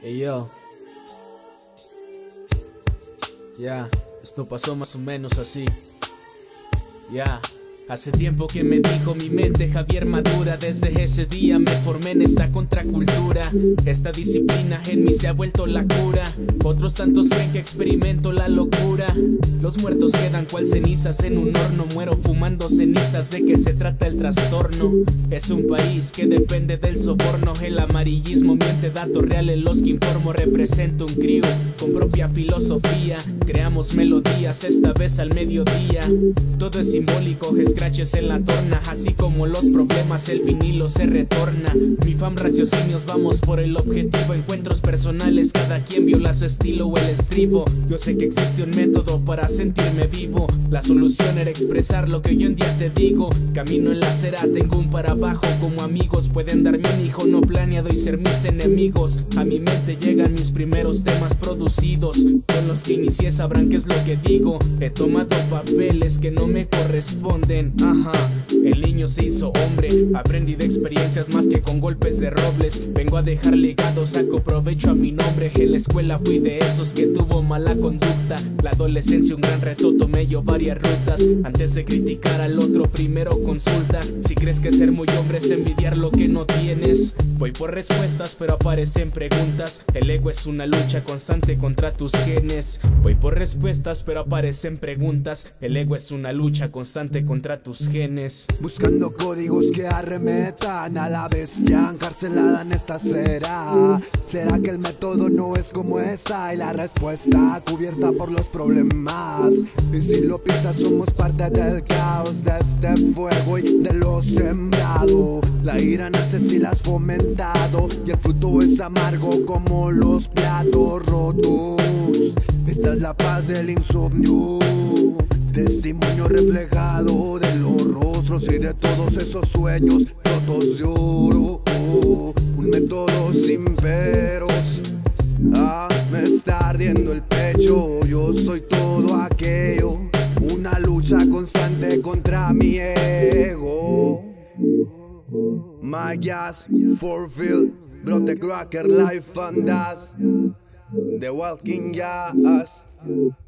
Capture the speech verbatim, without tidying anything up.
Ey yo, ya, esto pasó más o menos así. Ya, hace tiempo que me dijo mi mente Javier Madura. Desde ese día me formé en esta contracultura. Esta disciplina en mí se ha vuelto la cura. Otros tantos creen que experimento la locura. Los muertos quedan cual cenizas en un horno. Muero fumando cenizas. ¿De qué se trata el trastorno? Es un país que depende del soborno. El amarillismo miente, datos reales los que informo. Represento un crew con propia filosofía. Creamos melodías, esta vez al mediodía. Todo es simbólico, scratches en la torna. Así como los problemas, el vinilo se retorna. Mi fam, raciocinios, vamos por el objetivo. Encuentros personales, cada quien viola su estilo o el estribo. Yo sé que existe un método para sentirme vivo. La solución era expresar lo que hoy en día te digo. Camino en la acera, tengo un para abajo. Como amigos pueden darme un hijo no planeado y ser mis enemigos. A mi mente llegan mis primeros temas producidos. Con los que inicié sabrán qué es lo que digo. He tomado papeles que no me corresponden. Ajá, el niño se hizo hombre. Aprendí de experiencias más que con golpes de robles. Vengo a dejar legado, saco provecho a mi nombre. En la escuela fui de esos que tuvo mala conducta. La adolescencia un gran reto, tomé yo varias rutas. Antes de criticar al otro primero consulta. Si crees que ser muy hombre es envidiar lo que no tienes. Voy por respuestas pero aparecen preguntas. El ego es una lucha constante contra tus genes. Voy por respuestas pero aparecen preguntas. El ego es una lucha constante contra tus genes. Buscando códigos que arremetan a la bestia encarcelada en esta acera. ¿Será que el método no es como esta? Y la respuesta cubierta por los problemas. Y si lo piensas somos parte del caos de este fuego y de lo sembrado. La ira nace si la has fomentado y el fruto es amargo como los platos rotos. Esta es la paz del insomnio, testimonio reflejado de los rostros y de todos esos sueños rotos de oro. Oh, un método sin peros. Ah, me está ardiendo el pecho. Yo soy todo aquello. Una lucha constante contra mi ego. My gas for feel. Brote cracker life and dust. The walking jazz.